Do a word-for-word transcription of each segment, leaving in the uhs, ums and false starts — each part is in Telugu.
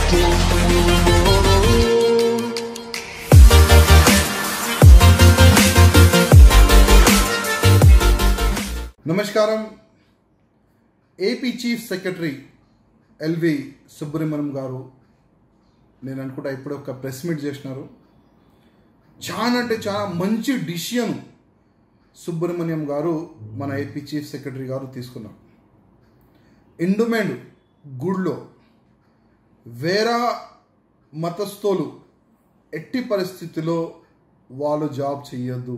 నమస్కారం. AP chief secretary LV Subrahmanyam గారు నేను అనుకుంటా ఇప్పుడు ఒక ప్రెస్ మీట్ చేసినారు. చాలా అంటే చాలా మంచి డిసిషన్ సుబ్రహ్మణ్యం గారు మన ఏపీ చీఫ్ సెక్రటరీ గారు తీసుకున్నారు. ఎండోమెంట్ గుడిలో వేరే మతస్థులు ఎట్టి పరిస్థితిలో వాళ్ళు జాబ్ చేయొద్దు.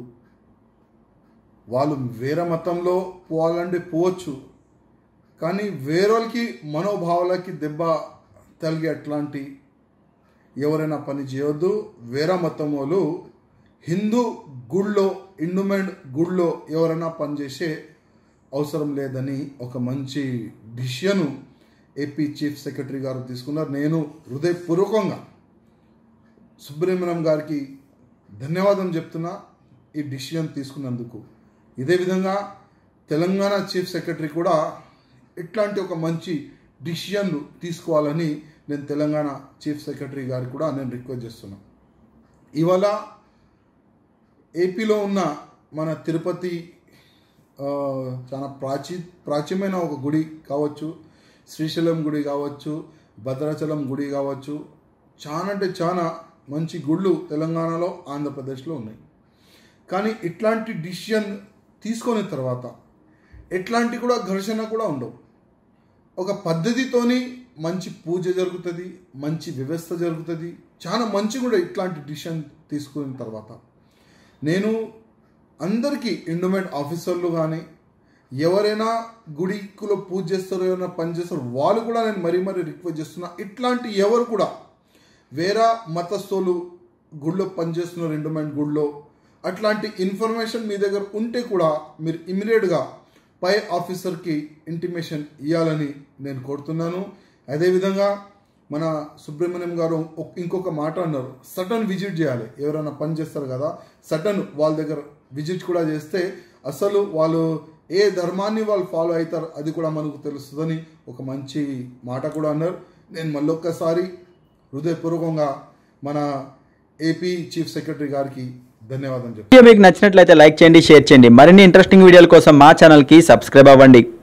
వాళ్ళు వేరే మతంలో పోవాలంటే పోవచ్చు, కానీ వేరేకి మనోభావాలకి దెబ్బ తగిలి అట్లాంటి ఎవరైనా పని చేయొద్దు. వేరే మతం వాళ్ళు హిందూ గుళ్ళో ఎండోమెంట్ గుళ్ళో ఎవరైనా పనిచేసే అవసరం లేదని ఒక మంచి డిసిషన్ ఏపీ చీఫ్ సెక్రటరీ గారు తీసుకున్నారు. నేను హృదయపూర్వకంగా సుబ్రహ్మణ్యం గారికి ధన్యవాదం చెప్తున్నా ఈ డిసిషన్ తీసుకున్నందుకు. ఇదే విధంగా తెలంగాణ చీఫ్ సెక్రటరీ కూడా ఇట్లాంటి ఒక మంచి డిసిషన్లు తీసుకోవాలని నేను తెలంగాణ చీఫ్ సెక్రటరీ గారికి కూడా నేను రిక్వెస్ట్ చేస్తున్నాను. ఇవాళ ఏపీలో ఉన్న మన తిరుపతి చాలా ప్రాచీ ప్రాచీనమైన ఒక గుడి కావచ్చు, శ్రీశైలం గుడి కావచ్చు, భద్రాచలం గుడి కావచ్చు, చాలా అంటే చాలా మంచి గుళ్ళు తెలంగాణలో ఆంధ్రప్రదేశ్లో ఉన్నాయి. కానీ ఇట్లాంటి డిసిషన్ తీసుకున్న తర్వాత ఎట్లాంటి కూడా ఘర్షణ కూడా ఉండవు. ఒక పద్ధతితోని మంచి పూజ జరుగుతుంది, మంచి వ్యవస్థ జరుగుతుంది. చాలా మంచి కూడా ఇట్లాంటి డిసిషన్ తీసుకున్న తర్వాత నేను అందరికీ ఎండోమెంట్ ఆఫీసర్లు కానీ ఎవరైనా గుడిలో పూజ చేస్తారో ఏమైనా పని చేస్తారో వాళ్ళు కూడా నేను మరీ మరీ రిక్వెస్ట్ చేస్తున్నా. ఇట్లాంటి ఎవరు కూడా వేరే మతస్థులు గుళ్ళో పనిచేస్తున్నారు, ఎండోమెంట్ గుళ్ళో అట్లాంటి ఇన్ఫర్మేషన్ మీ దగ్గర ఉంటే కూడా మీరు ఇమీడియట్గా పై ఆఫీసర్కి ఇంటిమేషన్ ఇవ్వాలని నేను కోరుతున్నాను. అదేవిధంగా మన సుబ్రహ్మణ్యం గారు ఇంకొక మాట అన్నారు, సటన్ విజిట్ చేయాలి. ఎవరైనా పని చేస్తారు కదా, సటన్ వాళ్ళ దగ్గర విజిట్ కూడా చేస్తే అసలు వాళ్ళు ఏ ధర్మాన్ని వాళ్ళు ఫాలో అవుతారు అది కూడా మనకు తెలుస్తుందని ఒక మంచి మాట కూడా అన్నారు. నేను మళ్ళొక్కసారి హృదయపూర్వకంగా మన ఏపీ చీఫ్ సెక్రటరీ గారికి ధన్యవాదాలు చెప్తాను. వీడియో మీకు నచ్చినట్లయితే లైక్ చేయండి, షేర్ చేయండి. మరిన్ని ఇంట్రెస్టింగ్ వీడియోల కోసం మా ఛానల్కి సబ్స్క్రైబ్ అవ్వండి.